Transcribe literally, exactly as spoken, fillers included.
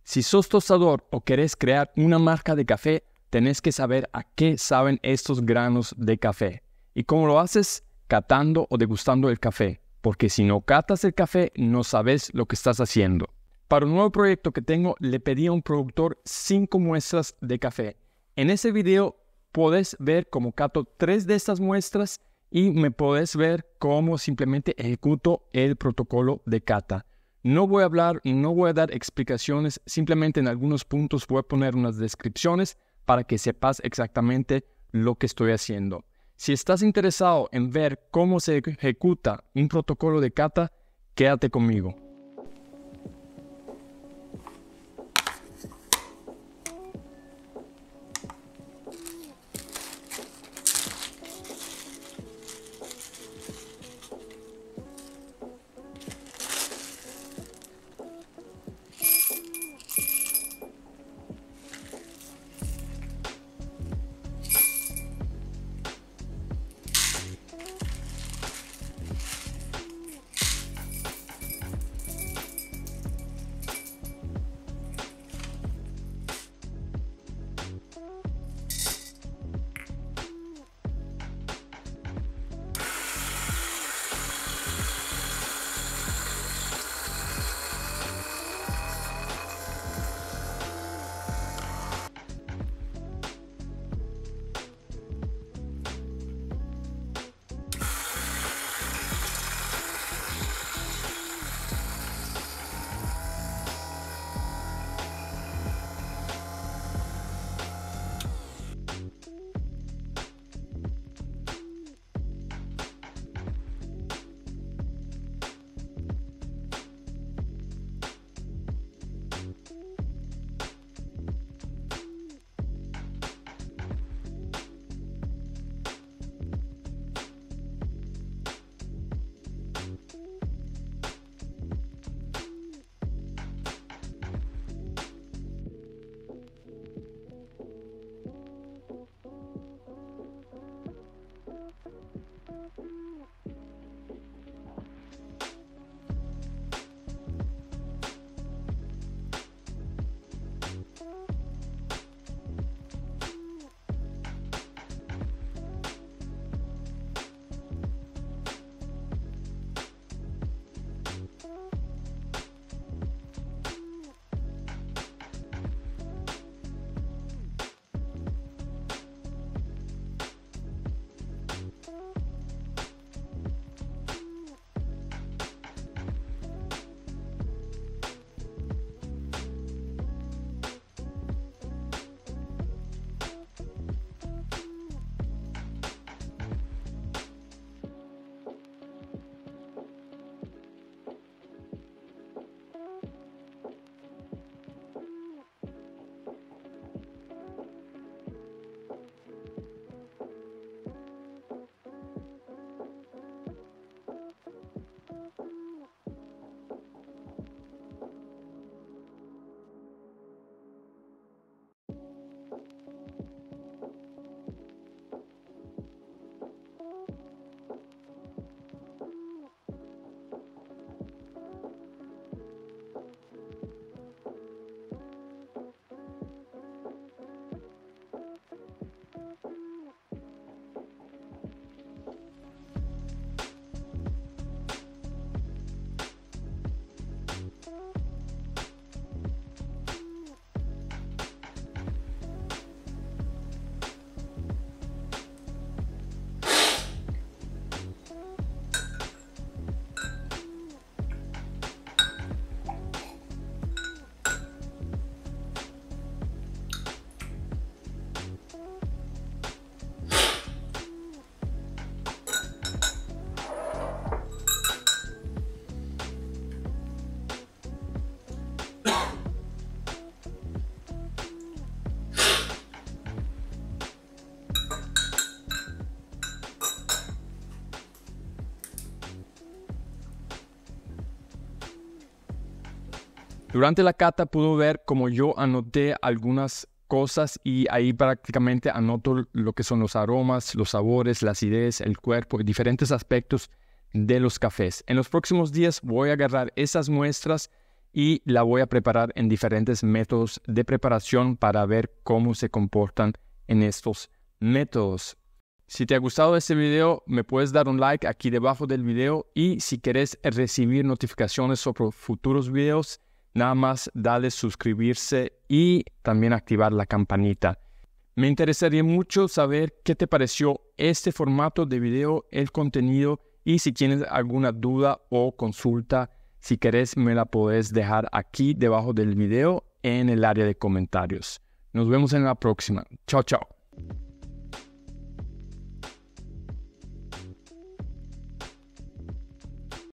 Si sos tostador o querés crear una marca de café, tenés que saber a qué saben estos granos de café. ¿Y cómo lo haces? Catando o degustando el café, porque si no catas el café, no sabes lo que estás haciendo. Para un nuevo proyecto que tengo, le pedí a un productor cinco muestras de café. En ese video podés ver cómo cato tres de estas muestras y me podés ver cómo simplemente ejecuto el protocolo de cata. No voy a hablar, no voy a dar explicaciones, simplemente en algunos puntos voy a poner unas descripciones para que sepas exactamente lo que estoy haciendo. Si estás interesado en ver cómo se ejecuta un protocolo de cata, quédate conmigo. Durante la cata pudo ver como yo anoté algunas cosas y ahí prácticamente anoto lo que son los aromas, los sabores, la acidez, el cuerpo y diferentes aspectos de los cafés. En los próximos días voy a agarrar esas muestras y la voy a preparar en diferentes métodos de preparación para ver cómo se comportan en estos métodos. Si te ha gustado este video, me puedes dar un like aquí debajo del video y si quieres recibir notificaciones sobre futuros videos, nada más dale suscribirse y también activar la campanita. Me interesaría mucho saber qué te pareció este formato de video, el contenido, y si tienes alguna duda o consulta, si querés me la podés dejar aquí debajo del video en el área de comentarios. Nos vemos en la próxima. Chao, chao.